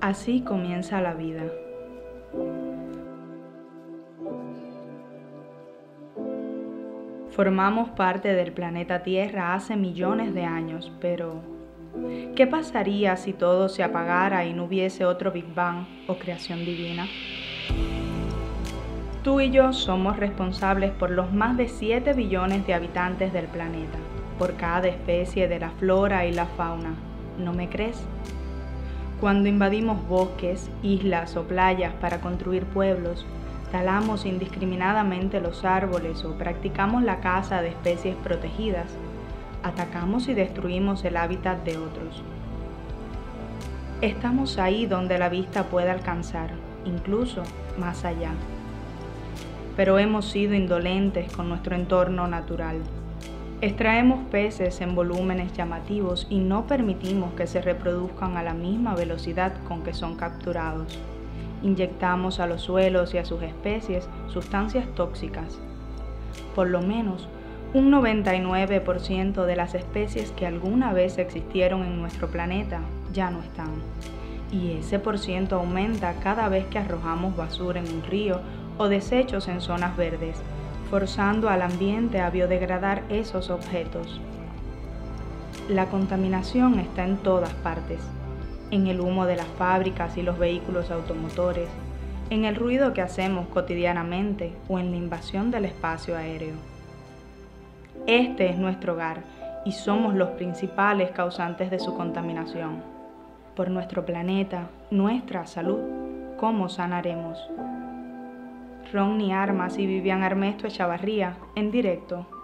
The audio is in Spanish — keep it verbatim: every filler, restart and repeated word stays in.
Así comienza la vida. Formamos parte del planeta Tierra hace millones de años, pero ¿qué pasaría si todo se apagara y no hubiese otro Big Bang o creación divina? Tú y yo somos responsables por los más de siete billones de habitantes del planeta, por cada especie de la flora y la fauna. ¿No me crees? Cuando invadimos bosques, islas o playas para construir pueblos, talamos indiscriminadamente los árboles o practicamos la caza de especies protegidas, atacamos y destruimos el hábitat de otros. Estamos ahí donde la vista puede alcanzar, incluso más allá. Pero hemos sido indolentes con nuestro entorno natural. Extraemos peces en volúmenes llamativos y no permitimos que se reproduzcan a la misma velocidad con que son capturados. Inyectamos a los suelos y a sus especies sustancias tóxicas. Por lo menos, un noventa y nueve por ciento de las especies que alguna vez existieron en nuestro planeta ya no están. Y ese por ciento aumenta cada vez que arrojamos basura en un río o desechos en zonas verdes, forzando al ambiente a biodegradar esos objetos. La contaminación está en todas partes, en el humo de las fábricas y los vehículos automotores, en el ruido que hacemos cotidianamente o en la invasión del espacio aéreo. Este es nuestro hogar y somos los principales causantes de su contaminación. Por nuestro planeta, nuestra salud, ¿cómo sanaremos? Ronnie Armas y Vivian Armesto Echavarría, en directo.